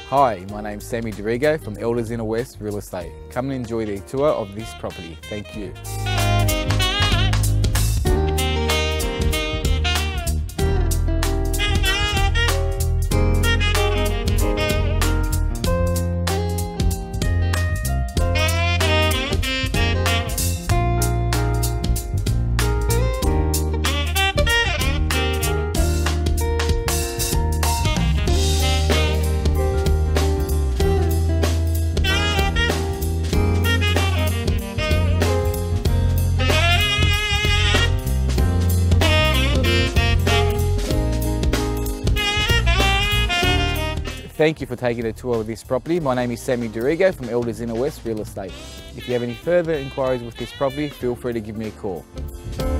Hi, my name's Sammy Dorigo from Elders Inner West Real Estate. Come and enjoy the tour of this property. Thank you. Thank you for taking a tour of this property. My name is Sammy Dorigo from Elders Inner West Real Estate. If you have any further inquiries with this property, feel free to give me a call.